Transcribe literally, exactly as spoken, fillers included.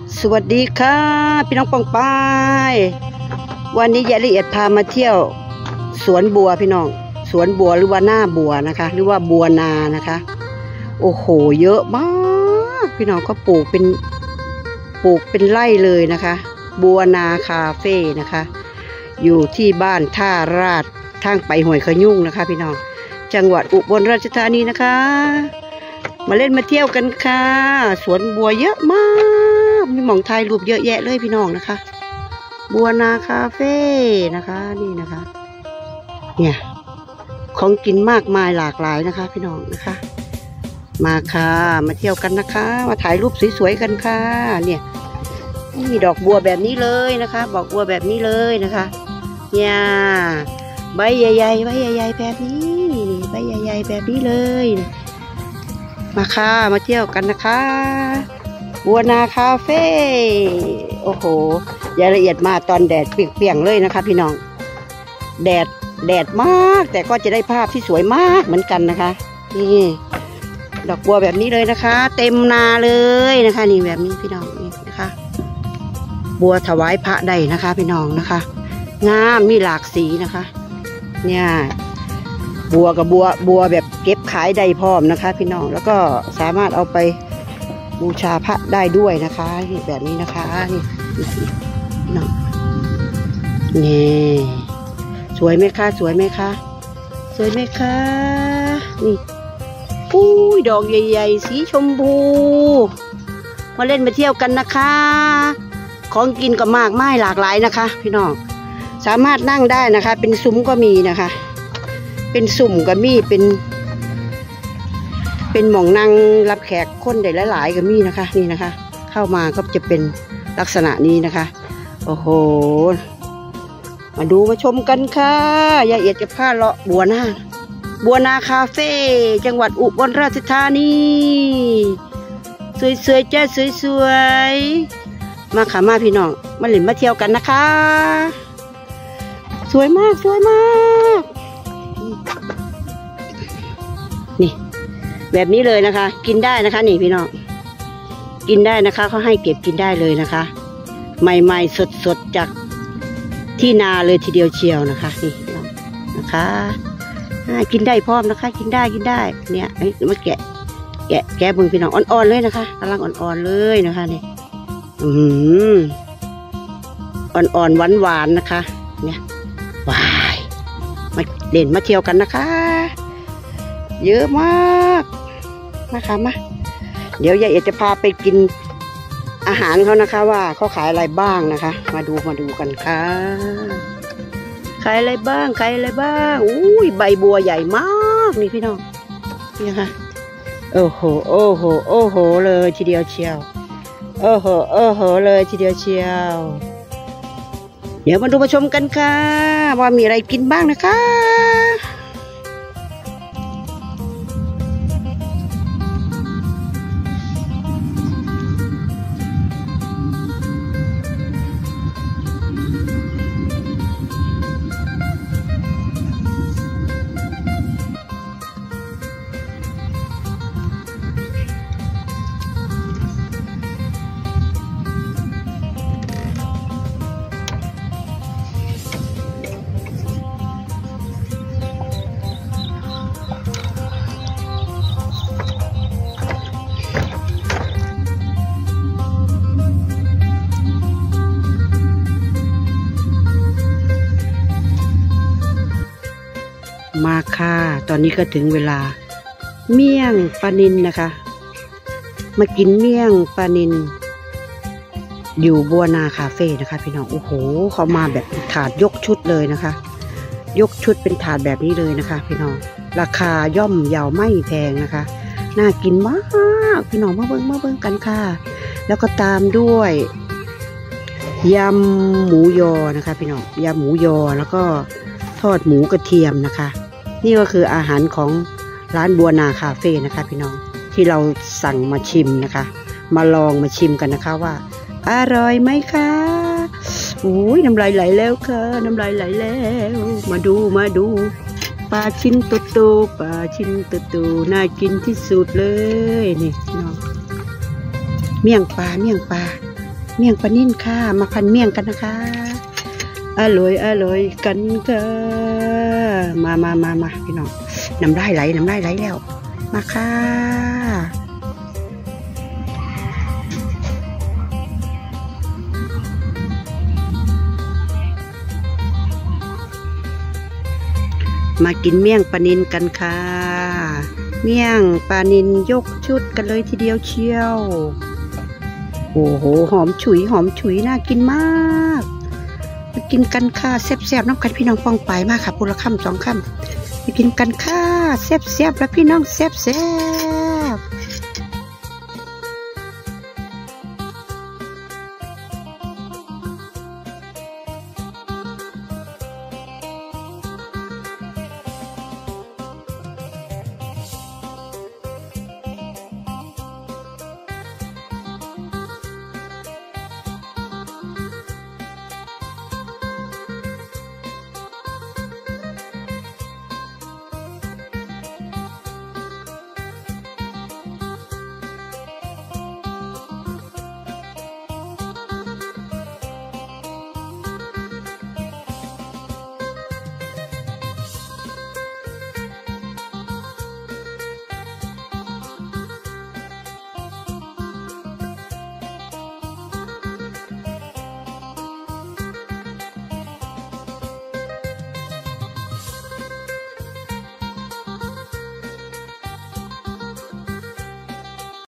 สวัสดีค่ะพี่น้องปองปายวันนี้ยายละเอียดพามาเที่ยวสวนบัวพี่น้องสวนบัวหรือว่าหน้าบัวนะคะหรือว่าบัวนานะคะโอ้โหเยอะมากพี่น้องก็ปลูกเป็นปลูกเป็นไร่เลยนะคะบัวนาคาเฟ่นะคะอยู่ที่บ้านท่าราชทางไปห้วยขยุ่งนะคะพี่น้องจังหวัดอุบลราชธานีนะคะมาเล่นมาเที่ยวกันค่ะสวนบัวเยอะมากมีหม่องถ่ายรูปเยอะแยะเลยพี่น้องนะคะบัวนาคาเฟ่นะคะนี่นะคะเนี่ยของกินมากมายหลากหลายนะคะพี่น้องนะคะมาค่ะมาเที่ยวกันนะคะมาถ่ายรูปสวยๆกันค่ะเนี่ยนี่ดอกบัวแบบนี้เลยนะคะดอกบัวแบบนี้เลยนะคะเนี่ยใบใหญ่ๆใบใหญ่ๆแบบนี้ใบใหญ่ๆแบบนี้เลยมาค่ะมาเที่ยวกันนะคะบัวนาคาเฟ่โอ้โหรายละเอียดมาตอนแดดเปรี้ยงๆเลยนะคะพี่น้องแดดแดดมากแต่ก็จะได้ภาพที่สวยมากเหมือนกันนะคะนี่ดอกบัวแบบนี้เลยนะคะเต็มนาเลยนะคะนี่แบบนี้พี่น้องนี่นะคะบัวถวายพระได้นะคะพี่น้องนะคะงามมีหลากสีนะคะเนี่ยบัวกับบัวบัวแบบเก็บขายได้พร้อมนะคะพี่น้องแล้วก็สามารถเอาไปบูชาพระได้ด้วยนะคะนี่แบบนี้นะคะนี่น้องนี่สวยไหมคะสวยไหมคะสวยไหมคะนี่ปุ้ยดอกใหญ่ๆสีชมพูมาเล่นมาเที่ยวกันนะคะของกินก็มากมายหลากหลายนะคะพี่น้องสามารถนั่งได้นะคะเป็นซุ้มก็มีนะคะเป็นสุ่มก็มีเป็นเป็นหม่องนั่งรับแขกคนได้หลายๆก็มีนะคะนี่นะคะเข้ามาก็จะเป็นลักษณะนี้นะคะโอ้โหมาดูมาชมกันค่ะยายเอียดจะพาเลาะบัวนาบัวนาคาเฟ่จังหวัดอุบลราชธานีสวยๆจ้าสวยๆมาค่ะมาพี่น้องมาเล่นมาเที่ยวกันนะคะสวยมากสวยมากนี่แบบนี้เลยนะคะกินได้นะคะนี่พี่น้องกินได้นะคะเขาให้เก็บกินได้เลยนะคะใหม่ๆสดๆจากที่นาเลยทีเดียวเชียวนะคะนี่นะคะกินได้พร้อมนะคะกินได้กินได้เนี่ยมาแกะแกะแกะบึงพี่น้องอ่อนๆเลยนะคะกำลังอ่อนๆเลยนะคะนี่อืมอ่อนๆหวานๆนะคะเนี่ยว้ายมาเล่นมาเที่ยวกันนะคะเยอะมากนะคะมาเดี๋ยวยายเอ๋จะพาไปกินอาหารเขานะคะว่าเขาขายอะไรบ้างนะคะมาดูมาดูกันค่ะขายอะไรบ้างขายอะไรบ้างอุ้ยใบบัวใหญ่มากนี่พี่น้องนี่ค่ะโอ้โหโอ้โหโอ้โหเลยทีเดียวเชียวโอ้โหโอ้โหเลยทีเดียวเชียวเดี๋ยวมาดูมาชมกันค่ะว่ามีอะไรกินบ้างนะคะมาค่ะตอนนี้ก็ถึงเวลาเมี่ยงปลานิลนะคะมากินเมี่ยงปลานิลอยู่บัวนาคาเฟ่นะคะพี่น้องโอ้โหเขามาแบบถาดยกชุดเลยนะคะยกชุดเป็นถาดแบบนี้เลยนะคะพี่น้องราคาย่อมเยาไม่แพงนะคะน่ากินมากพี่น้องมาเบิ้งมาเบิ้งกันค่ะแล้วก็ตามด้วยยำหมูยอนะคะพี่น้องยำหมูยอแล้วก็ทอดหมูกระเทียมนะคะนี่ก็คืออาหารของร้านบัวนาคาเฟ่นะคะพี่น้องที่เราสั่งมาชิมนะคะมาลองมาชิมกันนะคะว่าอร่อยไหมคะอุ้ยน้ำลายไหลแล้วค่ะน้ำลายไหลแล้วมาดูมาดูปลาชิ้นโตๆปลาชิ้นโตๆน่ากินที่สุดเลยนี่พี่น้องเมี่ยงปลาเมี่ยงปลาเมี่ยงปลานิ่นค่ะมาพันเมี่ยงกันนะคะอร่อยอร่อยกันค่ะมามามามาพี่น้องน้ำลายไหลน้ำลายไหลแล้วมาค่ะมากินเมี่ยงปลานิลกันค่ะเมี่ยงปลานิลยกชุดกันเลยทีเดียวเชียวโอ้โหหอมฉุยหอมฉุยน่ากินมากมากินกันค่ะแซ่บๆน้ำกันพี่น้องป้องไปมากค่ะพูละคำสองคำมากินกันค่ะแซ่บๆแล้วพี่น้องแซ่บ